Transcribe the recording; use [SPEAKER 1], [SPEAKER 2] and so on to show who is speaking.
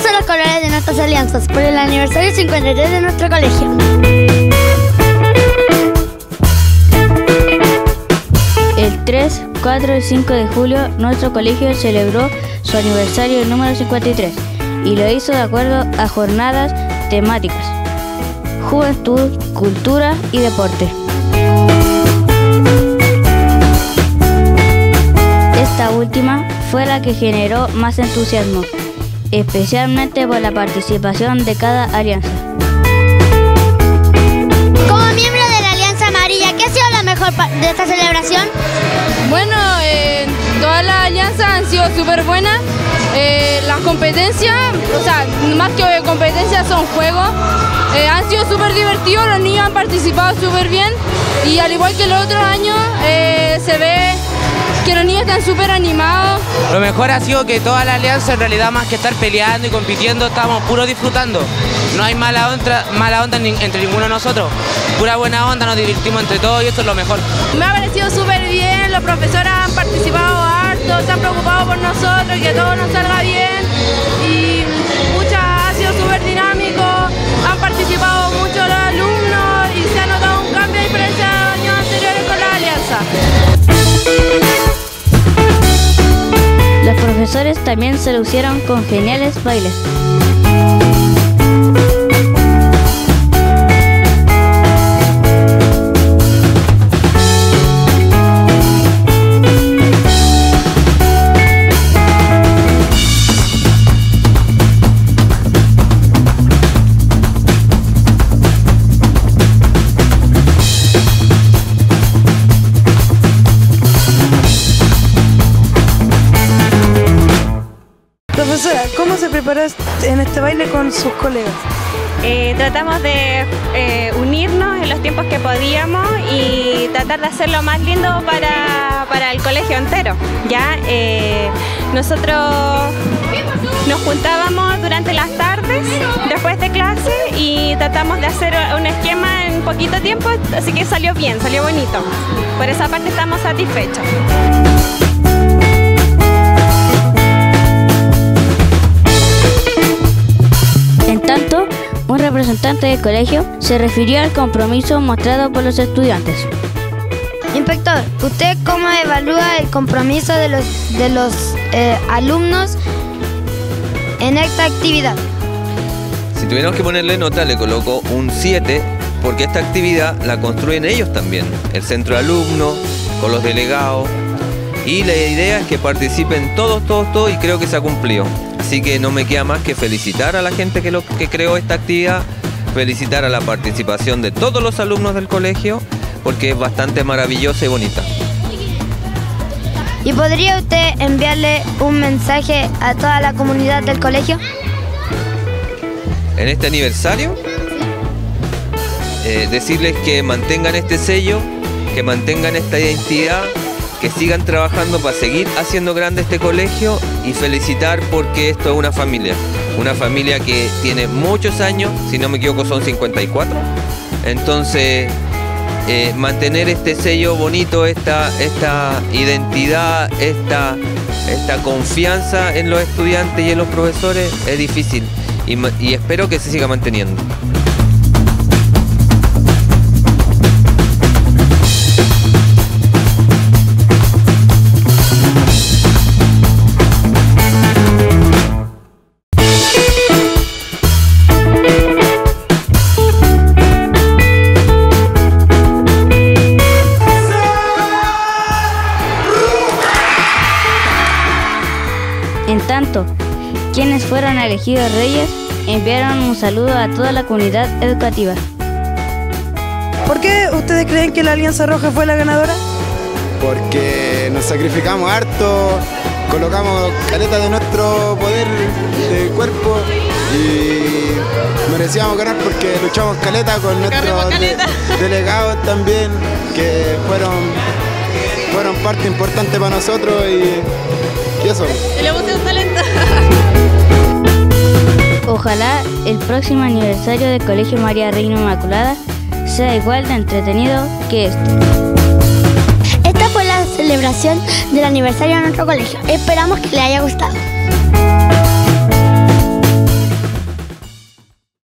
[SPEAKER 1] son los colores de nuestras alianzas por el aniversario 53 de nuestro colegio.
[SPEAKER 2] El 3, 4 y 5 de julio, nuestro colegio celebró su aniversario número 53 y lo hizo de acuerdo a jornadas temáticas: juventud, cultura y deporte. Esta última fue la que generó más entusiasmo, especialmente por la participación de cada alianza.
[SPEAKER 1] Como miembro de la Alianza Amarilla, ¿qué ha sido lo mejor de esta celebración?
[SPEAKER 3] Bueno, todas las alianzas han sido súper buenas. Las competencias, o sea, más que competencias son juegos, han sido súper divertidos, los niños han participado súper bien y al igual que los otros años se ve que los niños están súper animados.
[SPEAKER 4] Lo mejor ha sido que toda la alianza, en realidad, más que estar peleando y compitiendo, estamos puro disfrutando. No hay mala onda entre ninguno de nosotros. Pura buena onda, nos divertimos entre todos y esto es lo mejor.
[SPEAKER 3] Me ha parecido súper bien, los profesores han participado harto, se han preocupado por nosotros, que todo nos salga bien y ha sido súper dinámico, han participado mucho los alumnos y se ha notado un cambio a diferencia de los años anteriores con la alianza.
[SPEAKER 2] Los profesores también se lucieron con geniales bailes.
[SPEAKER 5] Profesora, ¿cómo se preparó en este baile con sus colegas?
[SPEAKER 6] Tratamos de unirnos en los tiempos que podíamos y tratar de hacerlo más lindo para el colegio entero. ¿Ya? Nosotros nos juntábamos durante las tardes, después de clase, y tratamos de hacer un esquema en poquito tiempo, así que salió bien, salió bonito. Por esa parte estamos satisfechos.
[SPEAKER 2] En tanto, un representante del colegio se refirió al compromiso mostrado por los estudiantes.
[SPEAKER 1] Inspector, ¿usted cómo evalúa el compromiso de los alumnos en esta actividad?
[SPEAKER 7] Si tuviéramos que ponerle nota, le coloco un 7, porque esta actividad la construyen ellos también, el centro de alumnos, con los delegados, y la idea es que participen todos, y creo que se ha cumplido. Así que no me queda más que felicitar a la gente que creó esta actividad, felicitar a la participación de todos los alumnos del colegio, porque es bastante maravillosa y bonita.
[SPEAKER 1] ¿Y podría usted enviarle un mensaje a toda la comunidad del colegio?
[SPEAKER 7] En este aniversario, decirles que mantengan este sello, que mantengan esta identidad, que sigan trabajando para seguir haciendo grande este colegio y felicitar porque esto es una familia que tiene muchos años, si no me equivoco son 54, entonces mantener este sello bonito, esta identidad, esta confianza en los estudiantes y en los profesores es difícil y espero que se siga manteniendo.
[SPEAKER 2] En tanto, quienes fueron elegidos reyes enviaron un saludo a toda la comunidad educativa.
[SPEAKER 5] ¿Por qué ustedes creen que la Alianza Roja fue la ganadora?
[SPEAKER 8] Porque nos sacrificamos harto, colocamos caleta de nuestro poder de cuerpo y merecíamos ganar porque luchamos caleta con nuestros delegados también, que fueron parte importante para nosotros y eso.
[SPEAKER 3] Le puse un talento.
[SPEAKER 2] Ojalá el próximo aniversario del Colegio María Reina Inmaculada sea igual de entretenido que este.
[SPEAKER 1] Esta fue la celebración del aniversario de nuestro colegio. Esperamos que les haya gustado.